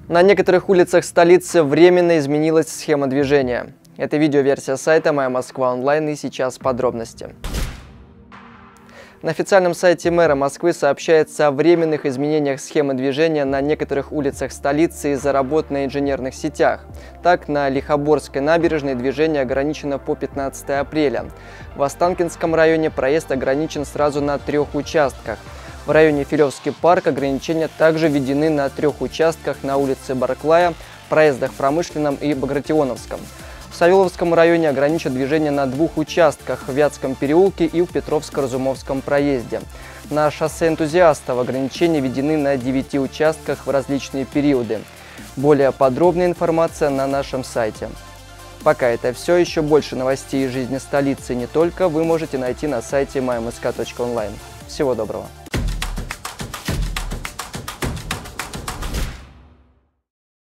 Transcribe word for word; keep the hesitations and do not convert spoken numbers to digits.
На некоторых улицах столицы временно изменилась схема движения. Это видеоверсия сайта «Моя Москва онлайн» и сейчас подробности. На официальном сайте мэра Москвы сообщается о временных изменениях схемы движения на некоторых улицах столицы из-за работ на инженерных сетях. Так, на Лихоборской набережной движение ограничено по пятнадцатое апреля. В Останкинском районе проезд ограничен сразу на трех участках. В районе Филевский парк ограничения также введены на трех участках на улице Барклая, проездах в Промышленном и Багратионовском. В Савеловском районе ограничат движение на двух участках – в Вятском переулке и в Петровско-Разумовском проезде. На шоссе Энтузиастов ограничения введены на девяти участках в различные периоды. Более подробная информация на нашем сайте. Пока это все. Еще больше новостей из жизни столицы и не только вы можете найти на сайте май эм эс ка точка онлайн. Всего доброго!